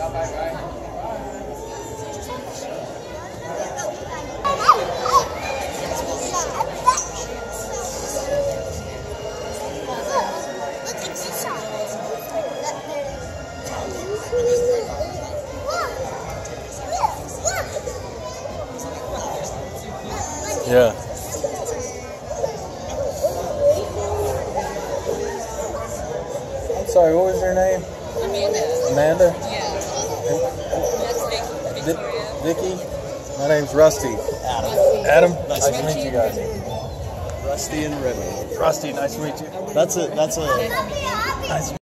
Yeah. I'm sorry, what was your name? Amanda. Amanda? Yeah. That's Victoria. Vicky? My name's Rusty. Adam. Adam? Nice Nice to meet you guys. Rusty and Remy. Rusty, nice to meet you. That's a Nice